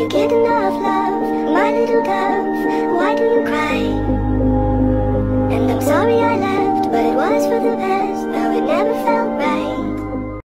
you get enough love, my little dove? Why do you cry? And I'm sorry I left, but it was for the best. Now it never felt